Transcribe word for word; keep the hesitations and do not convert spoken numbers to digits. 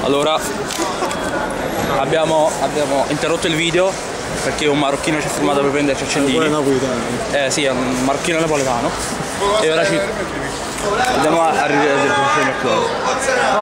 Allora abbiamo, abbiamo interrotto il video perché un marocchino ci ha fermato per prenderci accendini. Eh sì, è un marocchino napoletano. E ora ci andiamo a rivedere il